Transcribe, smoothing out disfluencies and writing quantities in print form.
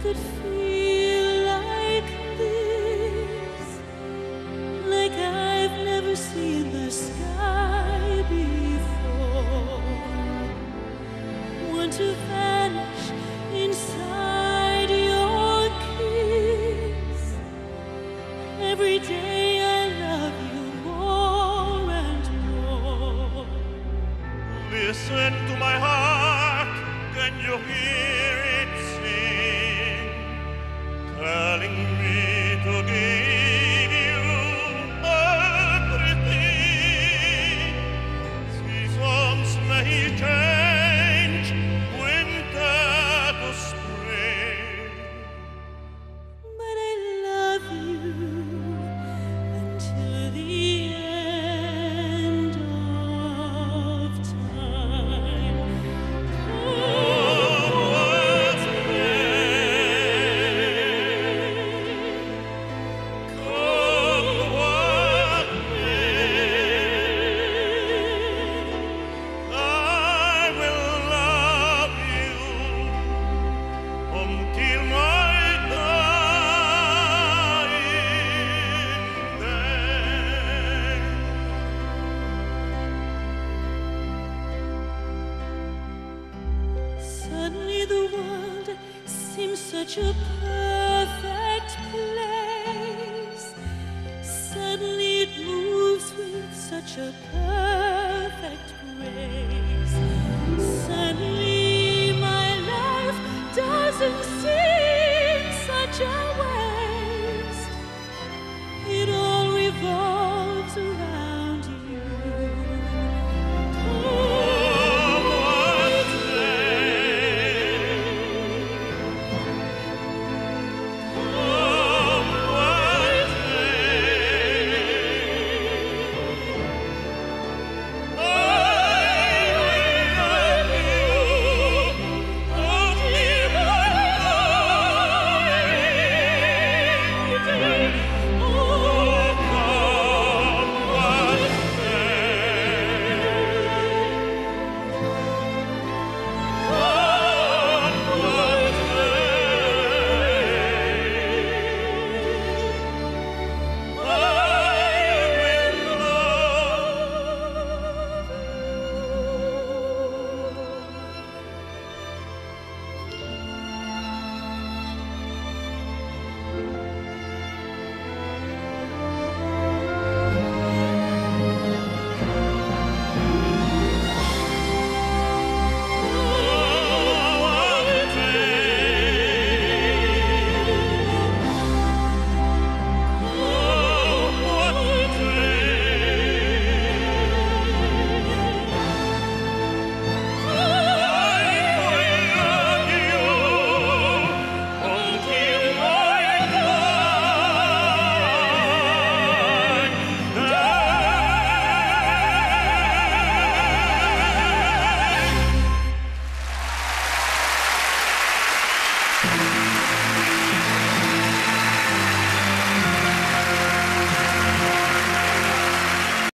could feel like this, like I've never seen the sky before. Want to vanish inside your kiss. Every day I love you more and more. Listen to my heart, can you hear it sing? Telling me to give you everything. Seasons may change, winter to spring, But I love you until the end of time. Come what may, I will love you until my dying day. Suddenly the world seems such a perfect place. Suddenly it moves with such a